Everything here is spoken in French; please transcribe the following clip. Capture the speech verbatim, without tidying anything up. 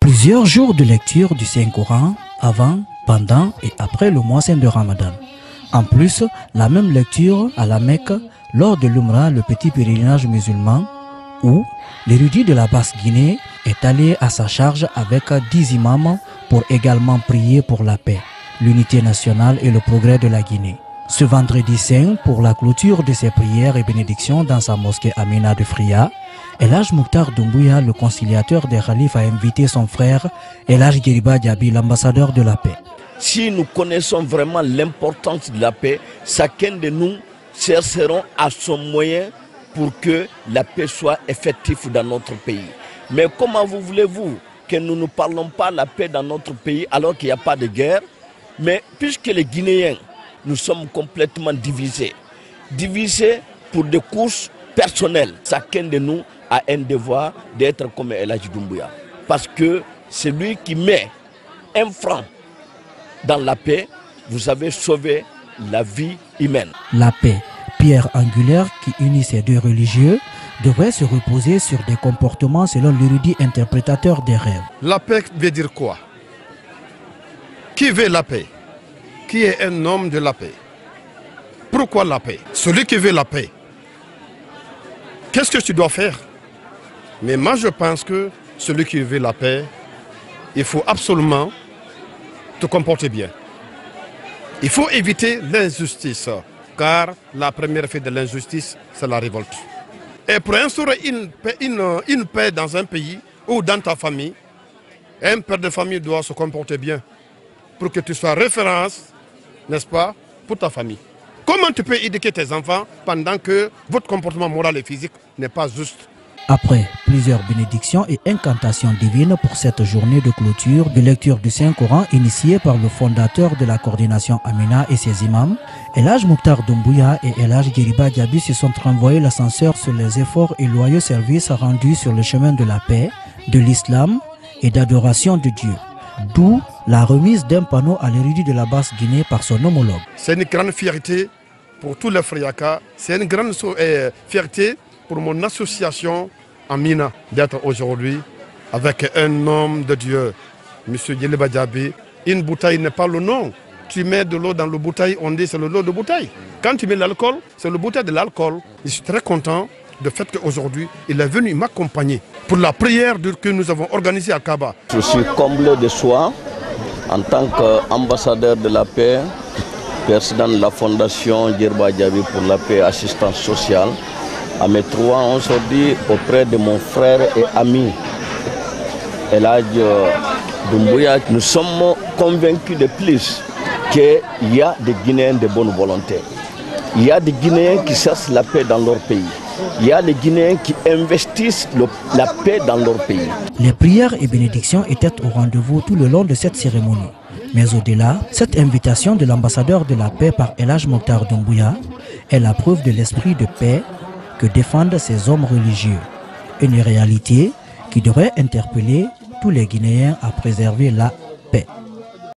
Plusieurs jours de lecture du Saint-Coran avant, pendant et après le mois saint de Ramadan. En plus, la même lecture à la Mecque lors de l'Umrah, le petit pèlerinage musulman, où l'érudit de la Basse-Guinée est allé à sa charge avec dix imams pour également prier pour la paix, l'unité nationale et le progrès de la Guinée. Ce vendredi saint, pour la clôture de ses prières et bénédictions dans sa mosquée Amina de Fria, El Hadj Mokhtar Doumbouya, le conciliateur des khalifes, a invité son frère El Hadj Djeriba Diaby, l'ambassadeur de la paix. Si nous connaissons vraiment l'importance de la paix, chacun de nous chercherons à son moyen pour que la paix soit effective dans notre pays. Mais comment vous voulez-vous que nous ne parlons pas de la paix dans notre pays alors qu'il n'y a pas de guerre? Mais puisque les Guinéens, nous sommes complètement divisés. Divisés pour des courses personnelles. Chacun de nous a un devoir d'être comme El Hadj Doumbouya. Parce que c'est lui qui met un franc dans la paix, vous avez sauvé la vie humaine. La paix, pierre angulaire qui unit ces deux religieux, devrait se reposer sur des comportements selon l'érudit interprétateur des rêves. La paix veut dire quoi? Qui veut la paix? Qui est un homme de la paix? Pourquoi la paix? Celui qui veut la paix, qu'est-ce que tu dois faire? Mais moi je pense que celui qui veut la paix, il faut absolument te comporter bien. Il faut éviter l'injustice, car la première fait de l'injustice, c'est la révolte. Et pour instaurer une paix, une, une paix dans un pays ou dans ta famille, un père de famille doit se comporter bien pour que tu sois référence, n'est-ce pas, pour ta famille. Comment tu peux éduquer tes enfants pendant que votre comportement moral et physique n'est pas juste? Après plusieurs bénédictions et incantations divines pour cette journée de clôture de lecture du Saint-Coran initiée par le fondateur de la coordination Amina et ses imams, El Hadj Mokhtar Doumbouya et El Hadj Djeriba Diaby se sont renvoyés l'ascenseur sur les efforts et loyaux services rendus sur le chemin de la paix, de l'islam et d'adoration de Dieu. D'où la remise d'un panneau à l'érudit de la Basse-Guinée par son homologue. C'est une grande fierté pour tous les Friaka, c'est une grande euh, fierté pour mon association Amina d'être aujourd'hui avec un homme de Dieu, M. Djeriba Diaby. Une bouteille n'est pas le nom. Tu mets de l'eau dans le bouteille, on dit c'est le lot de bouteille. Quand tu mets l'alcool, c'est le bouteille de l'alcool. Je suis très content du fait qu'aujourd'hui, il est venu m'accompagner pour la prière que nous avons organisée à Kaba. Je suis comblé de joie en tant qu'ambassadeur de la paix, président de la fondation Djeriba Diaby pour la paix et assistance sociale. À mes trois ans aujourd'hui auprès de mon frère et ami El Hadj Doumbouya, nous sommes convaincus de plus qu'il y a des Guinéens de bonne volonté. Il y a des Guinéens qui cherchent la paix dans leur pays. Il y a des Guinéens qui investissent le, la paix dans leur pays. Les prières et bénédictions étaient au rendez-vous tout le long de cette cérémonie. Mais au-delà, cette invitation de l'ambassadeur de la paix par El Hadj Mokhtar Doumbouya est la preuve de l'esprit de paix que défendent ces hommes religieux. Une réalité qui devrait interpeller tous les Guinéens à préserver la paix.